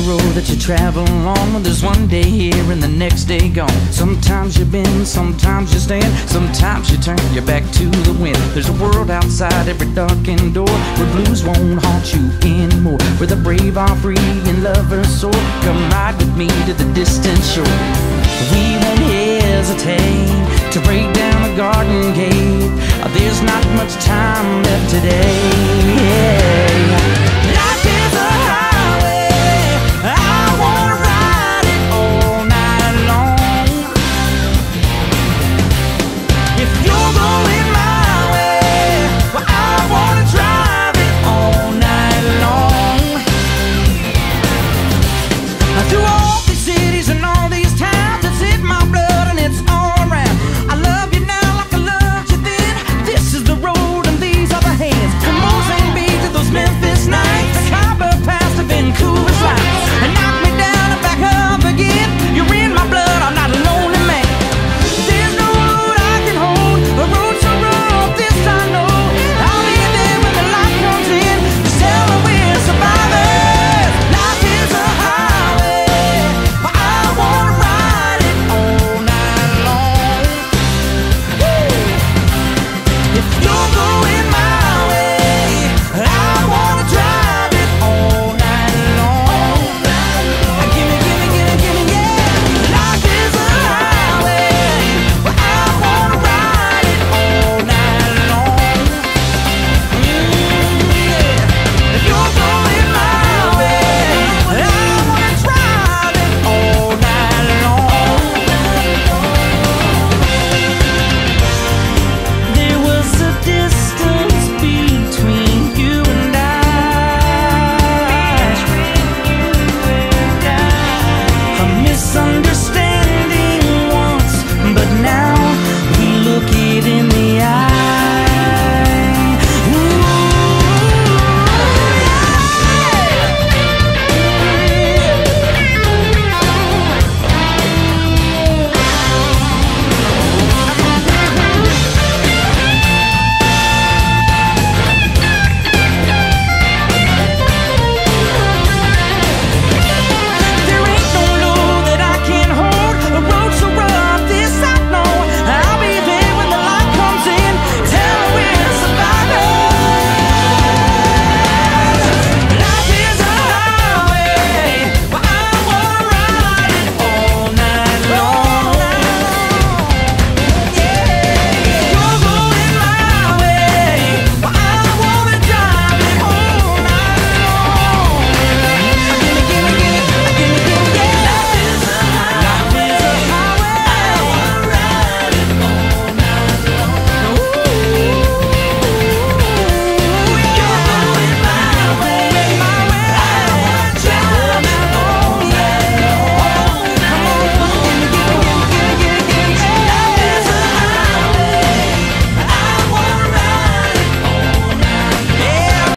road that you travel along. There's one day here and the next day gone. Sometimes you bend, sometimes you stand, sometimes you turn your back to the wind. There's a world outside every darkened door, where blues won't haunt you anymore, where the brave are free and lovers soar. Come ride with me to the distant shore. We won't hesitate to break down the garden gate. There's not much time left today.